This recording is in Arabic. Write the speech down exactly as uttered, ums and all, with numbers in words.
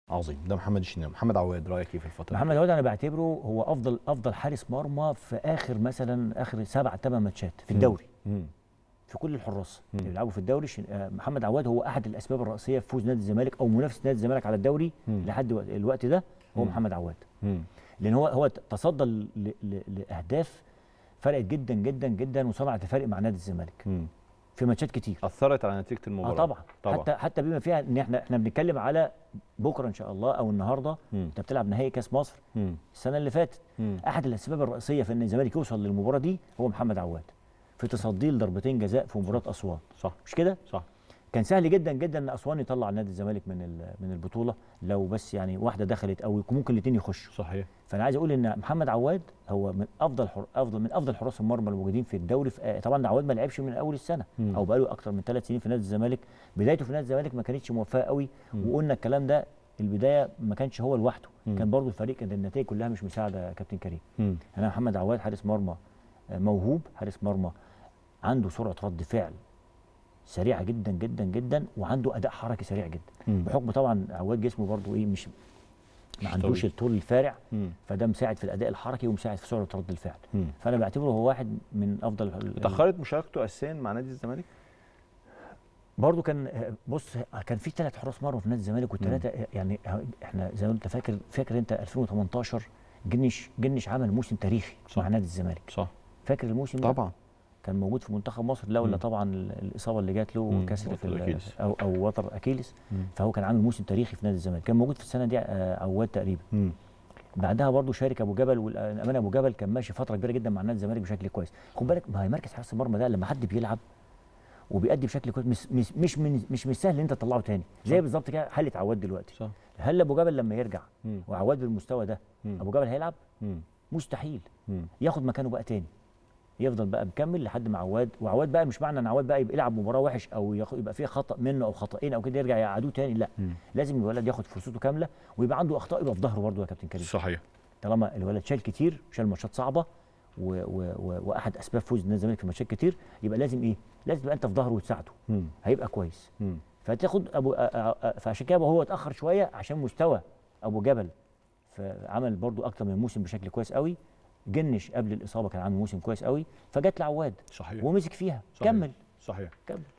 عظيم. ده محمد الشناوي. محمد عواد رايك ايه في الفتره محمد عواد انا بعتبره هو افضل افضل حارس مرمى في اخر مثلا اخر سبع ثمان ماتشات في الدوري. مم. في كل الحراس اللي بيلعبوا في الدوري. محمد عواد هو احد الاسباب الرئيسيه في فوز نادي الزمالك او منافسه نادي الزمالك على الدوري مم. لحد الوقت ده هو مم. محمد عواد. مم. لان هو هو تصدى لاهداف فرقت جدا جدا جدا وصنعت فرق مع نادي الزمالك مم. في ماتشات كتير اثرت على نتيجه المباراه. اه طبعا. طبعا حتى حتى بما فيها ان احنا احنا بنتكلم على بكره ان شاء الله او النهارده انت بتلعب نهائي كاس مصر مم. السنه اللي فاتت. مم. احد الاسباب الرئيسيه في ان الزمالك يوصل للمباراه دي هو محمد عواد في تصديه لضربتين جزاء في مباراه اسوان. صح مش كده؟ صح. كان سهل جدا جدا ان اسوان يطلع نادي الزمالك من من البطوله لو بس يعني واحده دخلت او ممكن الاثنين يخشوا. صحيح. فانا عايز اقول ان محمد عواد هو من افضل حر... افضل من افضل حراس المرمى الموجودين في الدوري. في... طبعا عواد ما لعبش من اول السنه مم. او بقاله اكتر من ثلاث سنين في نادي الزمالك. بدايته في نادي الزمالك ما كانتش موفقه قوي مم. وقلنا الكلام ده البدايه ما كانش هو لوحده. كان برضو الفريق كانت النتائج كلها مش مساعده يا كابتن كريم. مم. انا محمد عواد حارس مرمى موهوب، حارس مرمى عنده سرعه رد فعل سريعه جدا جدا جدا وعنده اداء حركي سريع جدا. مم. بحكم طبعا عواد جسمه برضو ايه مش ما عندوش الطول الفارع مم. فده مساعد في الاداء الحركي ومساعد في سرعه رد الفعل. مم. فانا بعتبره هو واحد من افضل. اتاخرت مشاركته اساسا مع نادي الزمالك؟ برضو كان بص كان في ثلاث حراس مرمى في نادي الزمالك والثلاثه يعني احنا زي ما انت فاكر فاكر انت ألفين وثمانية عشر جنش جنش عمل موسم تاريخي صح. مع نادي الزمالك. صح. فاكر الموسم طبعا ده؟ كان موجود في منتخب مصر لولا طبعا الاصابه اللي جات له وكسر في او او وتر اكيليس. فهو كان عامل موسم تاريخي في نادي الزمالك. كان موجود في السنه دي عواد تقريبا. مم. بعدها برضه شارك ابو جبل والامانه ابو جبل كان ماشي فتره كبيره جدا مع نادي الزمالك بشكل كويس. خد بالك ما هي مركز حارس المرمى ده لما حد بيلعب وبيأدي بشكل كويس مش مش مش من مش مش سهل ان انت تطلعه تاني زي بالظبط كده حاله عواد دلوقتي. صح. هل ابو جبل لما يرجع مم. وعواد بالمستوى ده مم. ابو جبل هيلعب؟ مم. مستحيل. مم. ياخد مكانه بقى تاني يفضل بقى مكمل لحد ما عواد. وعواد بقى مش معنى ان عواد بقى يبقى يلعب مباراه وحش او يبقى فيها خطا منه او خطأين او كده يرجع يقعدوه تاني. لا مم. لازم الولد ياخد فرصته كامله ويبقى عنده اخطاء يبقى في ظهره برضه يا كابتن كريم. صحيح. طالما الولد شال كتير شال ماتشات صعبه و و و واحد اسباب فوز نادي الزمالك في ماتشات كتير يبقى لازم ايه؟ لازم تبقى انت في ظهره وتساعده. مم. هيبقى كويس. مم. فتاخد ابو فعشان كده هو اتاخر شويه عشان مستوى ابو جبل فعمل برضه اكتر من موسم بشكل كويس قوي. جنش قبل الاصابه كان عامل موسم كويس قوي فجت لعواد. صحيح. ومسك فيها. صحيح. كمل. صحيح. كمل.